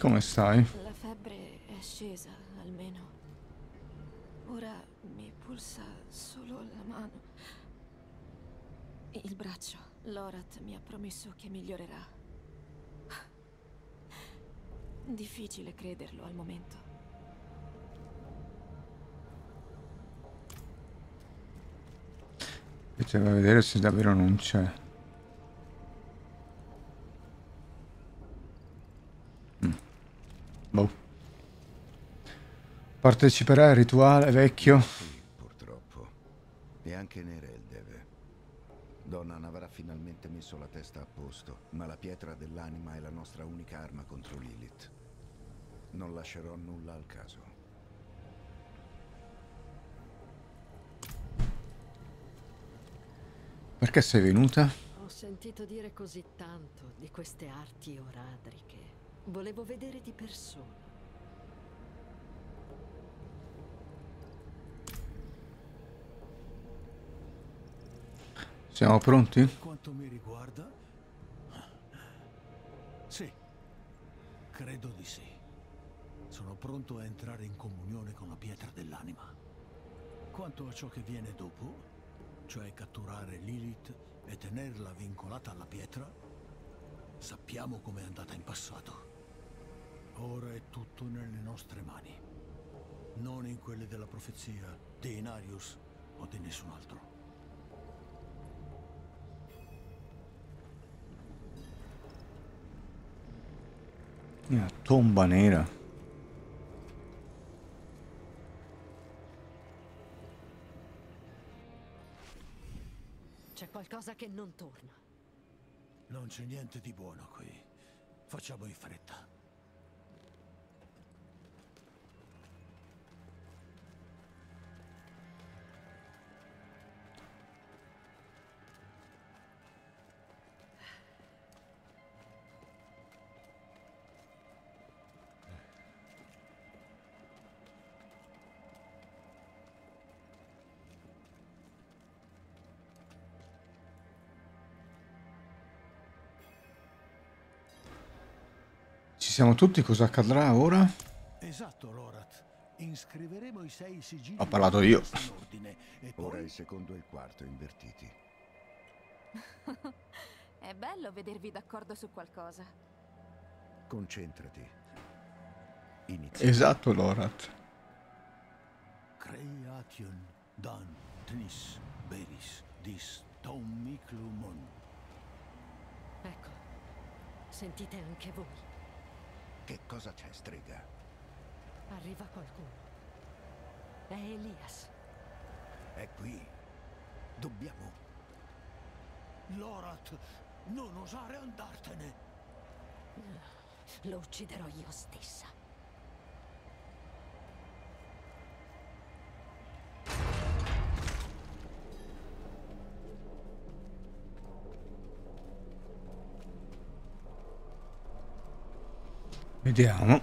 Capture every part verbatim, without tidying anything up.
Come stai? La febbre è scesa, almeno. Ora mi pulsa solo la mano. Il braccio. Lorath mi ha promesso che migliorerà. Difficile crederlo al momento. Bisogna vedere se davvero non c'è. Mm. Boh. Parteciperai al rituale vecchio? Sì, purtroppo. E anche Nereid deve. Donnan avrà finalmente messo la testa a posto, ma la pietra dell'anima è la nostra unica arma contro Lilith. Non lascerò nulla al caso. Perché sei venuta? Ho sentito dire così tanto di queste arti oradriche. Volevo vedere di persona. Siamo pronti? Per quanto mi riguarda, sì, credo di sì. Sono pronto a entrare in comunione con la pietra dell'anima. Quanto a ciò che viene dopo, cioè catturare Lilith e tenerla vincolata alla pietra, sappiamo com'è andata in passato. Ora è tutto nelle nostre mani, non in quelle della profezia di Inarius o di nessun altro. Una tomba nera. C'è qualcosa che non torna. Non c'è niente di buono qui. Facciamo in fretta. Ci siamo tutti, cosa accadrà ora? Esatto, Lorath. Inscriveremo i sei sigilli. Ho parlato io. in ordine, e Ora poi il secondo e il quarto invertiti. È bello vedervi d'accordo su qualcosa. Concentrati. Inizia. Esatto, Lorath. Creation dan tnis beris dis tomiclumon. Ecco, sentite anche voi. Che cosa c'è, strega? Arriva qualcuno. È Elias. È qui. Dobbiamo. Lorath, non osare andartene. Lo ucciderò io stessa. Vediamo.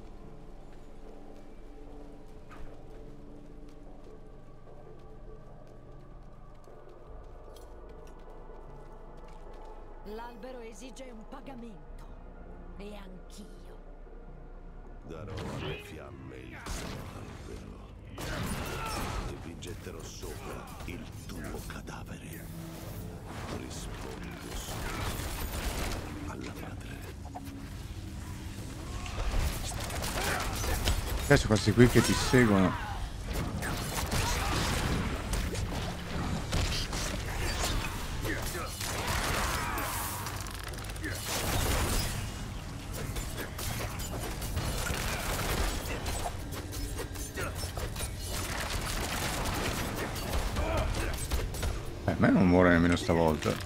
L'albero esige un pagamento. E anch'io. Darò alle fiamme il tuo albero e vi getterò sopra il tuo cadavere. Rispondo solo alla madre. Adesso questi qui che ti seguono. Eh, a me non muore nemmeno stavolta.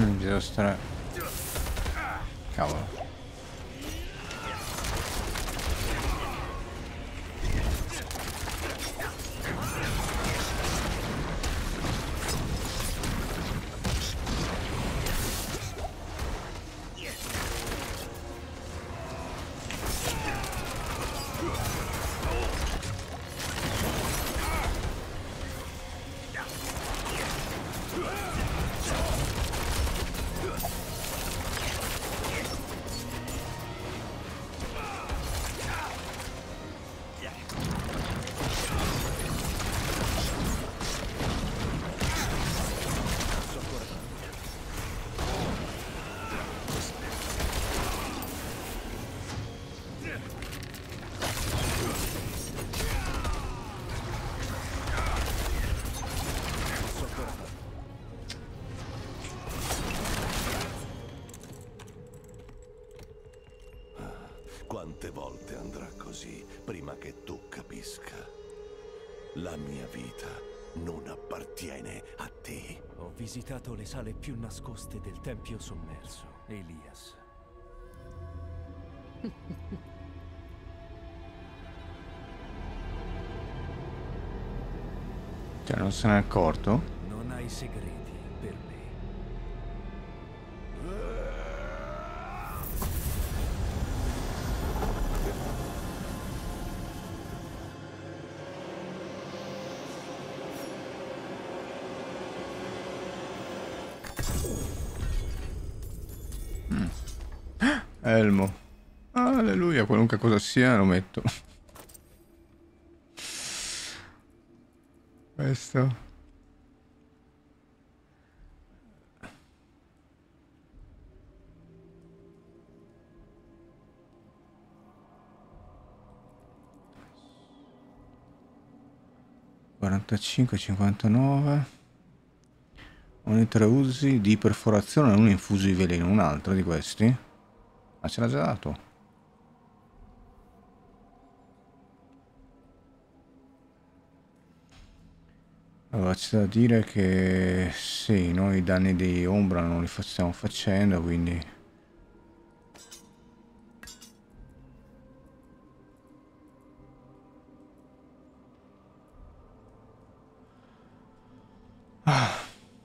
Mm, bisogna stare... Cavolo. Quante volte andrà così prima che tu capisca? La mia vita non appartiene a te. Ho visitato le sale più nascoste del Tempio sommerso, Elias. Cioè, non se n'è accorto? Non hai segreti per me. Mm. Elmo. Alleluia, qualunque cosa sia lo metto. Questo. quarantacinque cinquantanove. Ogni tre usi di perforazione, uno infuso di veleno, un altro di questi. Ma ce l'ha già dato. Allora c'è da dire che sì, noi i danni di ombra non li stiamo facendo, quindi ah.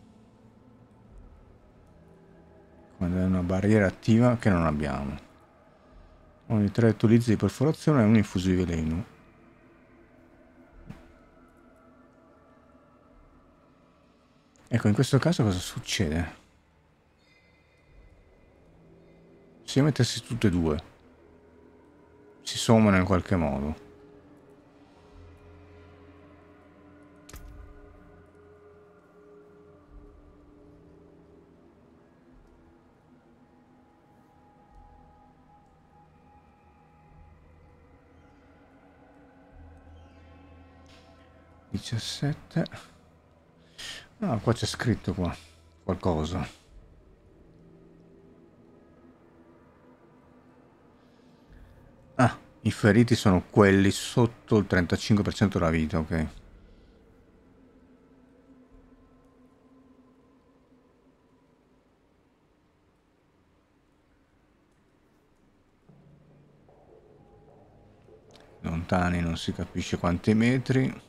Quando è una barriera attiva che non abbiamo. Ogni tre utilizzi di perforazione è un infuso di veleno. Ecco, in questo caso cosa succede? Se io mettessi tutte e due, si sommano in qualche modo. diciassette. Ah, qua c'è scritto qua qualcosa. Ah, i feriti sono quelli sotto il trentacinque per cento della vita, ok. Lontani non si capisce quanti metri.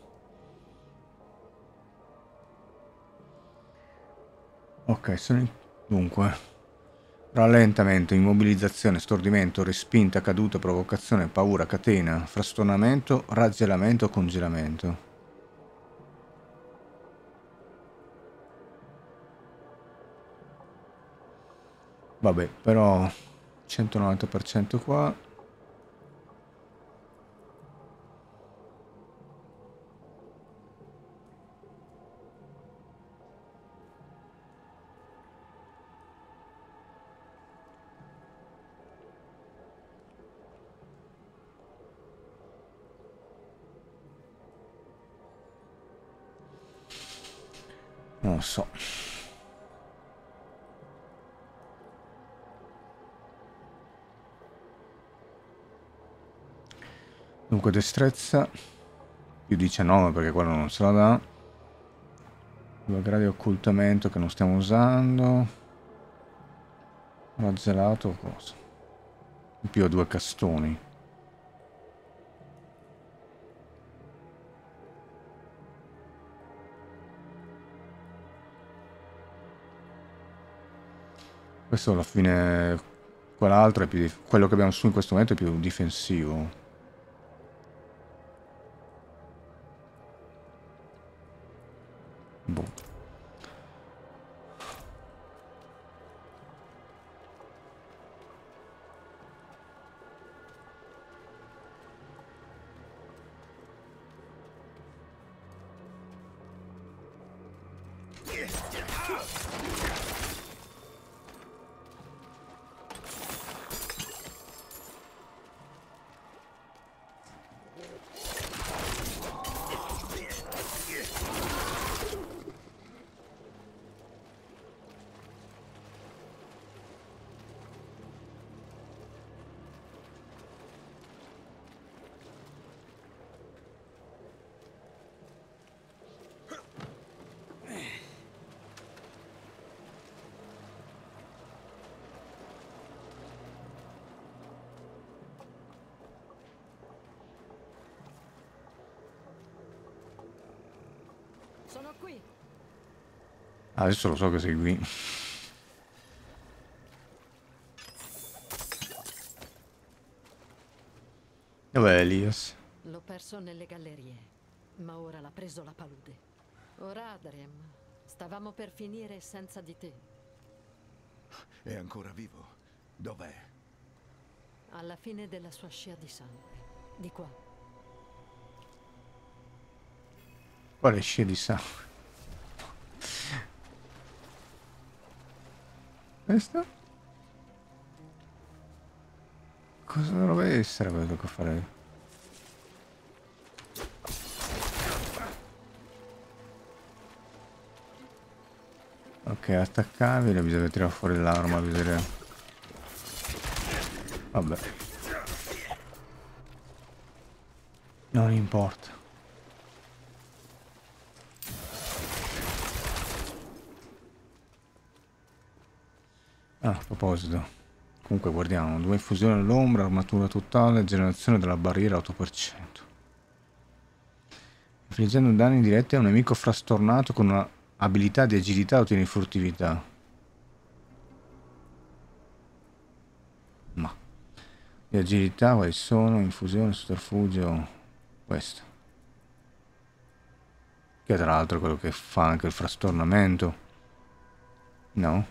Ok, sono in... dunque rallentamento, immobilizzazione, stordimento, respinta, caduta, provocazione, paura, catena, frastornamento, razzelamento, congelamento. Vabbè, però centonovanta per cento qua. Non lo so. Dunque destrezza più diciannove perché quello non se la dà. Due gradi di occultamento che non stiamo usando. Razzelato o cosa? In più ha due castoni. Questo alla fine, quell'altro è più dif- quello che abbiamo su in questo momento è più difensivo. Boh. Sono qui. Adesso lo so che sei qui. Dov'è Elias? L'ho perso nelle gallerie, ma ora l'ha preso la palude. Ora, Adriem, stavamo per finire senza di te. È ancora vivo? Dov'è? Alla fine della sua scia di sangue. Di qua. Quale scia di sangue? Questo? Cosa dovrebbe essere quello che fare? Ok, attaccabile, bisogna tirare fuori l'arma, bisogna... Vabbè. Non importa. Ah, a proposito. Comunque guardiamo, due infusioni all'ombra, armatura totale, generazione della barriera otto per cento. Infliggendo danni diretti a un nemico frastornato con una abilità di agilità ottieni furtività. Ma di agilità quali sono? Infusione, sotterfugio, questo. Che tra l'altro è quello che fa anche il frastornamento. No?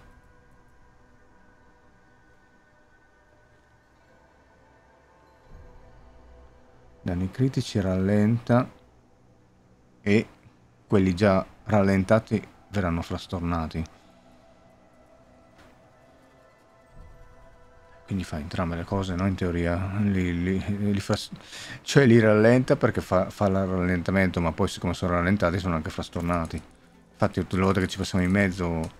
Danni critici rallenta e quelli già rallentati verranno frastornati. Quindi fa entrambe le cose, no? In teoria li, li, li fras... cioè li rallenta perché fa, fa il rallentamento, ma poi siccome sono rallentati sono anche frastornati. Infatti tutte le volte che ci passiamo in mezzo...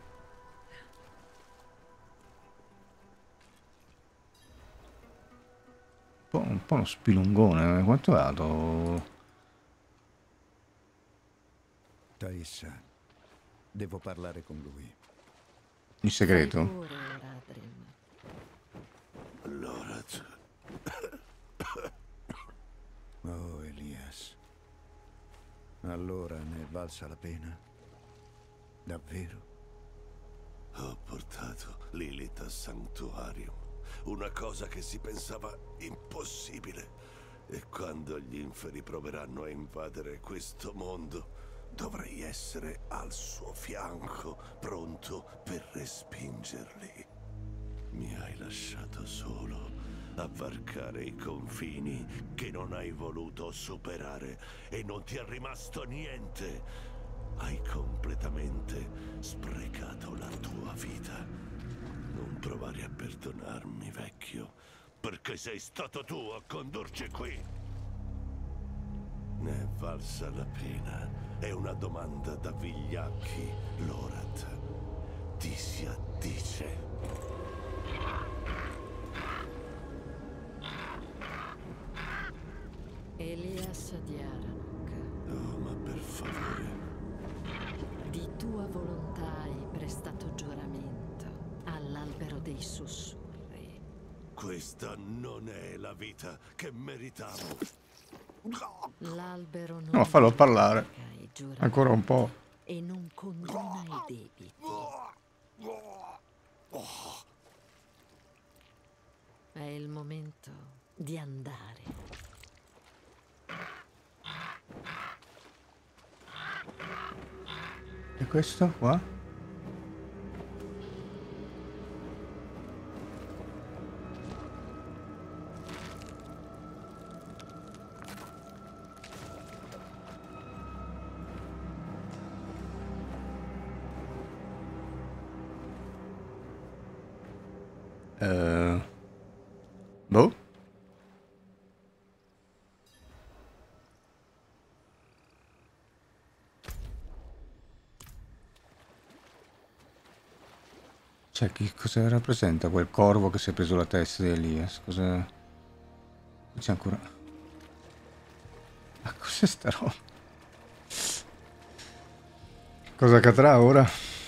Un po' uno spilungone, quanto è alto? Taissa, devo parlare con lui. In segreto? Pure, Adriem. Allora... Oh, Elias. Allora ne è valsa la pena? Davvero? Ho portato Lilith al Sanctuarium. Una cosa che si pensava impossibile. E quando gli inferi proveranno a invadere questo mondo, dovrei essere al suo fianco, pronto per respingerli. Mi hai lasciato solo a varcare i confini che non hai voluto superare e non ti è rimasto niente. Hai completamente sprecato la tua vita. Non provare a perdonarmi, vecchio, perché sei stato tu a condurci qui. Ne è valsa la pena? È una domanda da vigliacchi, Lorath. Ti si addice. Elias di Aranok. Oh, ma per favore. Di tua volontà hai prestato giuramento. all'albero dei sussurri. Questa non è la vita che meritavo. L'albero non No, fallo parlare. dimentica i giuramenti Ancora un po'. e non condona i debiti. È il momento di andare. E questo qua? Uh, boh. Cioè, che cosa rappresenta quel corvo che si è preso la testa di Elias? Cosa... C'è ancora... Ma cos'è sta roba? Cosa accadrà ora?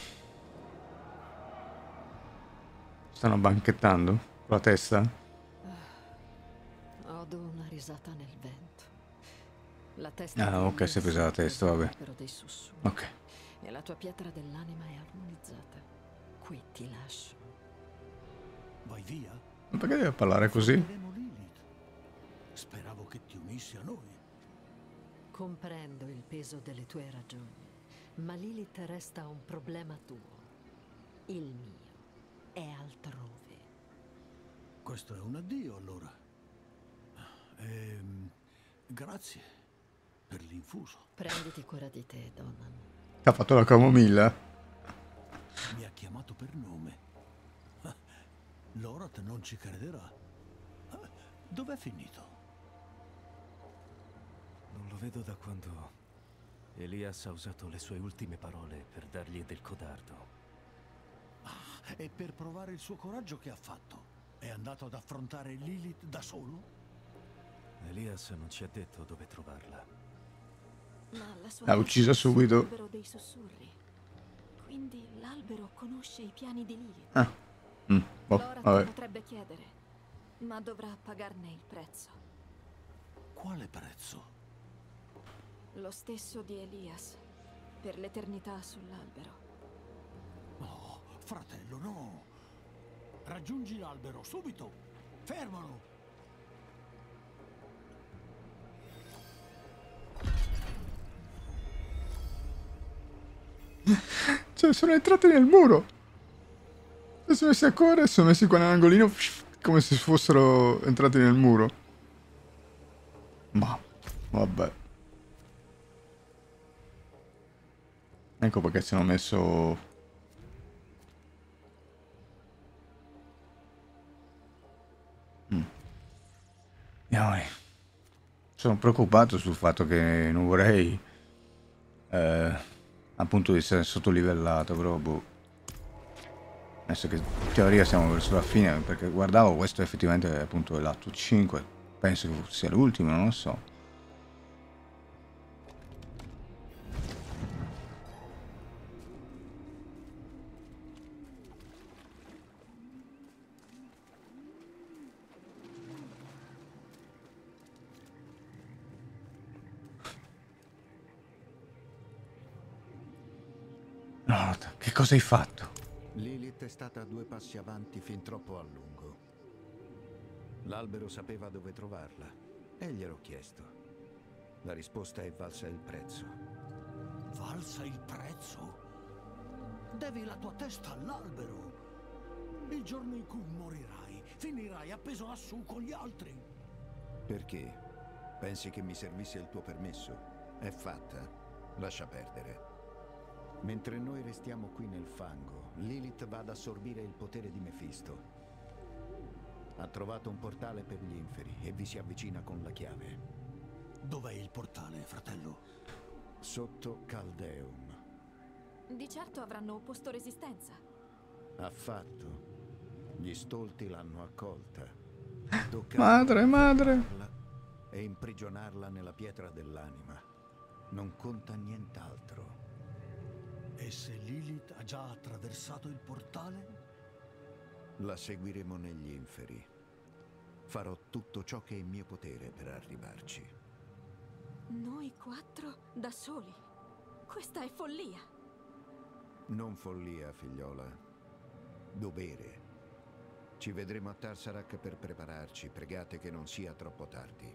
Stanno banchettando con la testa? Odo una risata nel vento. La testa Ah, di ok, Elias si è presa la testa, vabbè. all'albero dei sussurri. Ok. E la tua pietra dell'anima è armonizzata. Qui ti lascio. Vai via? Ma perché deve parlare così? Vedremo Lilith. Speravo che ti unissi a noi. Comprendo il peso delle tue ragioni, ma Lilith resta un problema tuo. Il mio è altrove. Questo è un addio, allora. Ehm, grazie per l'infuso. Prenditi cura di te, Donan. Ha fatto la camomilla? Mi ha chiamato per nome. Lorath non ci crederà. Dov'è finito? Non lo vedo da quando Elias ha usato le sue ultime parole per dargli del codardo. Ah, e per provare il suo coraggio che ha fatto? È andato ad affrontare Lilith da solo? Elias non ci ha detto dove trovarla. Ma la sua L'ha uccisa subito. l'albero dei sussurri. Quindi l'albero conosce i piani di Lilith. Ah. Mm. Oh, Lorath vabbè. potrebbe chiedere, ma dovrà pagarne il prezzo. Quale prezzo? Lo stesso di Elias, per l'eternità sull'albero. Oh, fratello, no. Raggiungi l'albero, subito. Fermalo. Cioè, sono entrati nel muro. Si sono messi a correre, si sono messi qua nell'angolino come se fossero entrati nel muro. Ma, vabbè. Ecco perché si hanno messo... Mm. Andiamo. Sono preoccupato sul fatto che non vorrei... Eh, appunto di essere sottolivellato, però boh. Adesso che in teoria siamo verso la fine, perché guardavo questo effettivamente è appunto l'atto cinque, penso che sia l'ultimo, non lo so. No, che cosa hai fatto? Lilith è stata a due passi avanti fin troppo a lungo. L'albero sapeva dove trovarla e gliel'ho chiesto. La risposta è valsa il prezzo. Valsa il prezzo? Devi la tua testa all'albero. Il giorno in cui morirai, finirai appeso lassù con gli altri. Perché? Pensi che mi servisse il tuo permesso? È fatta. Lascia perdere. Mentre noi restiamo qui nel fango, Lilith va ad assorbire il potere di Mefisto. Ha trovato un portale per gli inferi e vi si avvicina con la chiave. Dov'è il portale, fratello? Sotto Caldeum. Di certo avranno opposto resistenza. Affatto. Gli stolti l'hanno accolta. Tocca Madre, madre. e imprigionarla nella pietra dell'anima. Non conta nient'altro. E se Lilith ha già attraversato il portale? La seguiremo negli inferi. Farò tutto ciò che è in mio potere per arrivarci. Noi quattro da soli? Questa è follia. Non follia, figliola. Dovere. Ci vedremo a Tarsarak per prepararci. Pregate che non sia troppo tardi.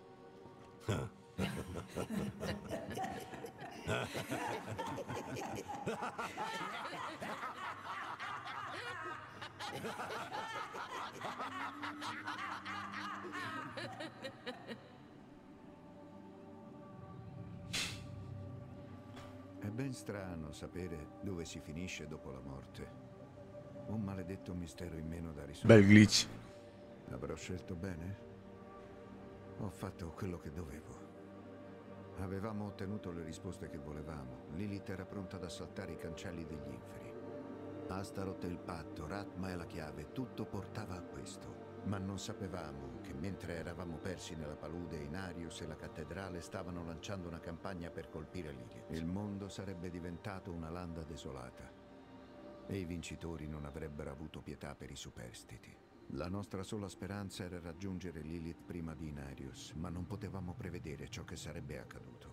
È ben strano sapere dove si finisce dopo la morte. Un maledetto mistero in meno da risolvere. Bel glitch. Avrò scelto bene? Ho fatto quello che dovevo. Avevamo ottenuto le risposte che volevamo. Lilith era pronta ad assaltare i cancelli degli inferi. Astaroth è il patto, Rathma è la chiave, tutto portava a questo. Ma non sapevamo che mentre eravamo persi nella palude, Inarius e la cattedrale stavano lanciando una campagna per colpire Lilith. Il mondo sarebbe diventato una landa desolata e i vincitori non avrebbero avuto pietà per i superstiti. La nostra sola speranza era raggiungere Lilith prima di Inarius, ma non potevamo prevedere ciò che sarebbe accaduto.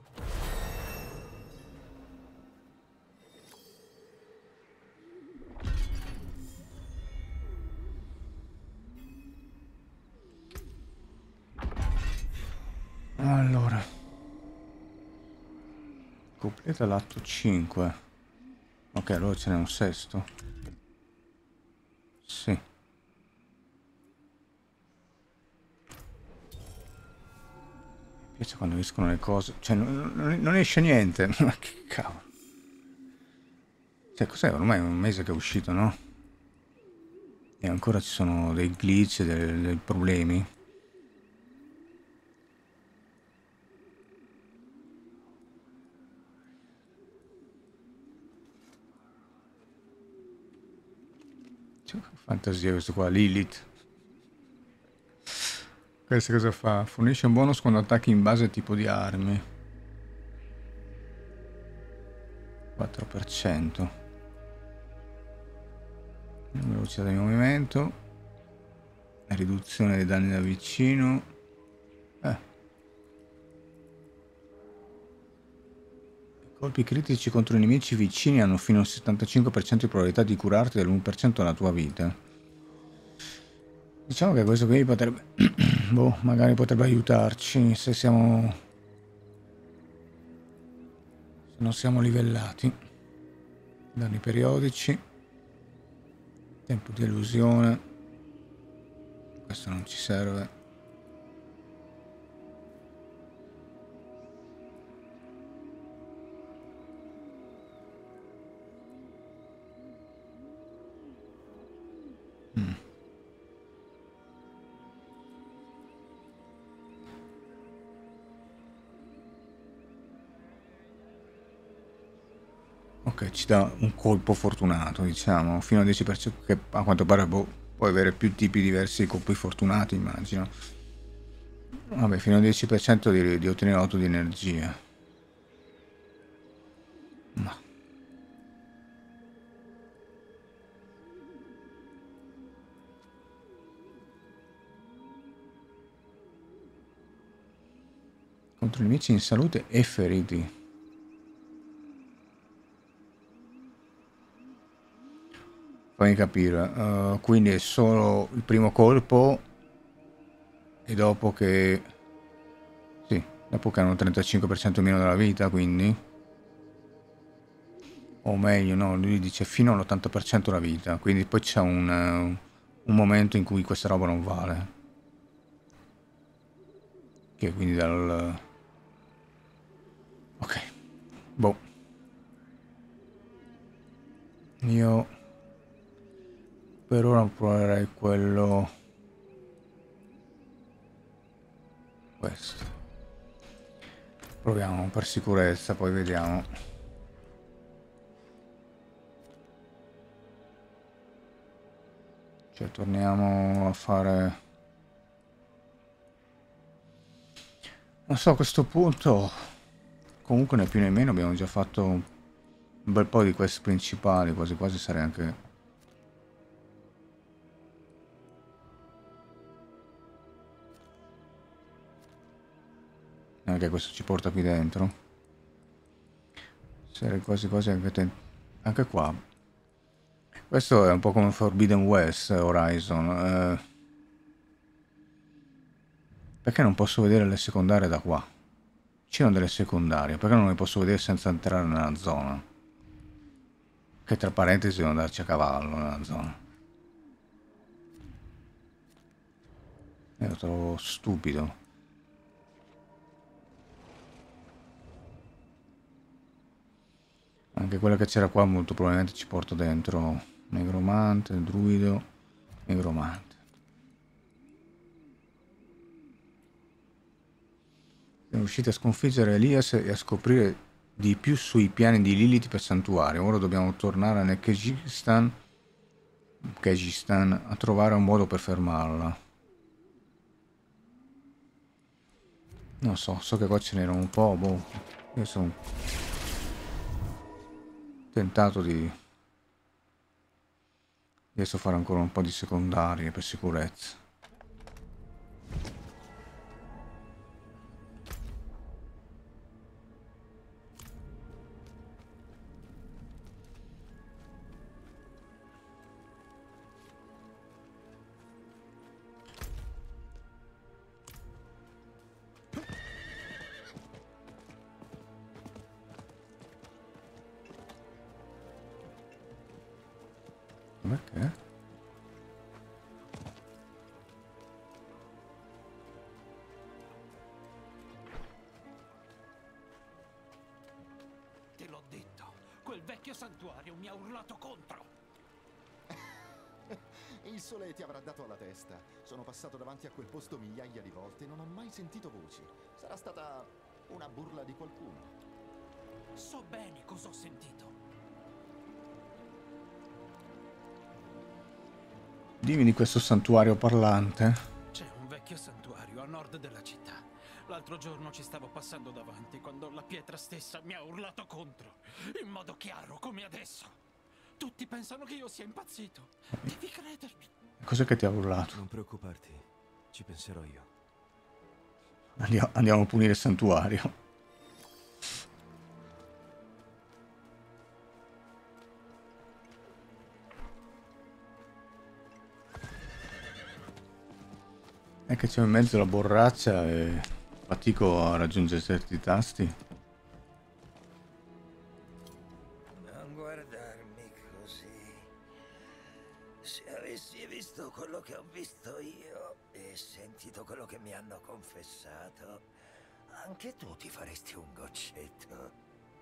Allora, completa l'atto cinque. Ok, allora ce n'è un sesto. Sì. Mi piace quando escono le cose. Cioè, non, non- non esce niente. Ma che cavolo. Cioè, cos'è? Ormai è un mese che è uscito, no? E ancora ci sono dei glitch, dei, dei problemi. Fantasia questo qua, Lilith. Questo cosa fa? Fornisce un bonus quando attacchi in base al tipo di armi. quattro per cento. Velocità di movimento. Riduzione dei danni da vicino. Eh. Colpi critici contro nemici vicini hanno fino al settantacinque per cento di probabilità di curarti dell'uno per cento della tua vita. Diciamo che questo qui potrebbe... boh, magari potrebbe aiutarci se siamo... se non siamo livellati. Danni periodici. Tempo di illusione. Questo non ci serve. Mm. Ok, ci dà un colpo fortunato, diciamo, fino al dieci per cento, che a quanto pare boh, puoi avere più tipi diversi di colpi fortunati, immagino. Vabbè, fino al dieci per cento di, di ottenere otto di energia. Ma... contro nemici in salute e feriti. Fammi capire, uh, quindi è solo il primo colpo e dopo che... sì, dopo che hanno trentacinque per cento meno della vita, quindi... o meglio, no, lui dice fino all'ottanta per cento della vita, quindi poi c'è un, uh, un momento in cui questa roba non vale. Che quindi dal... ok, boh. Io... per ora proverei quello... questo. Proviamo per sicurezza, poi vediamo. Cioè, torniamo a fare... non so, a questo punto... comunque né più né meno abbiamo già fatto un bel po' di quest principali, quasi quasi sarei anche... Anche questo ci porta qui dentro. Sarei quasi quasi anche, ten... anche qua. Questo è un po' come Forbidden West Horizon. Eh... Perché non posso vedere le secondarie da qua? C'erano delle secondarie, perché non le posso vedere senza entrare nella zona? Che tra parentesi devo andarci a cavallo nella zona. E lo trovo stupido. Anche quella che c'era qua molto probabilmente ci porto dentro. Negromante, druido, negromante. Siamo riusciti a sconfiggere Elias e a scoprire di più sui piani di Lilith per santuario. Ora dobbiamo tornare nel Kyrgyzstan, Kyrgyzstan a trovare un modo per fermarla. Non so, so che qua ce n'era un po', boh. Io sono tentato di adesso fare ancora un po' di secondarie per sicurezza. Perché? Te l'ho detto, quel vecchio santuario mi ha urlato contro. Il sole ti avrà dato alla testa. Sono passato davanti a quel posto migliaia di volte e non ho mai sentito voci. Sarà stata una burla di qualcuno. So bene cosa ho sentito. Dimmi di questo santuario parlante. C'è un vecchio santuario a nord della città. L'altro giorno ci stavo passando davanti quando la pietra stessa mi ha urlato contro, in modo chiaro come adesso. Tutti pensano che io sia impazzito. Devi credermi. Cos'è che ti ha urlato? Non preoccuparti, ci penserò io. Andiamo, andiamo a punire il santuario. È che c'è in mezzo la borraccia e fatico a raggiungere certi tasti. Non guardarmi così. Se avessi visto quello che ho visto io e sentito quello che mi hanno confessato, anche tu ti faresti un goccetto.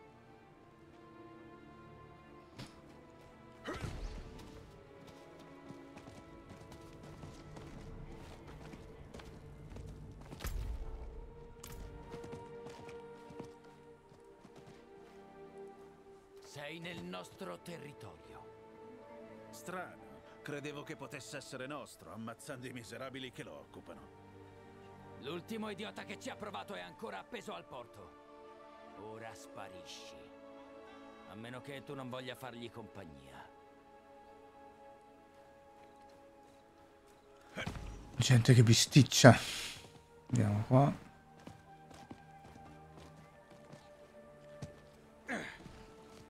Sei nel nostro territorio. Strano. Credevo che potesse essere nostro, ammazzando i miserabili che lo occupano. L'ultimo idiota che ci ha provato è ancora appeso al porto. Ora sparisci. A meno che tu non voglia fargli compagnia. Gente che bisticcia. Andiamo qua.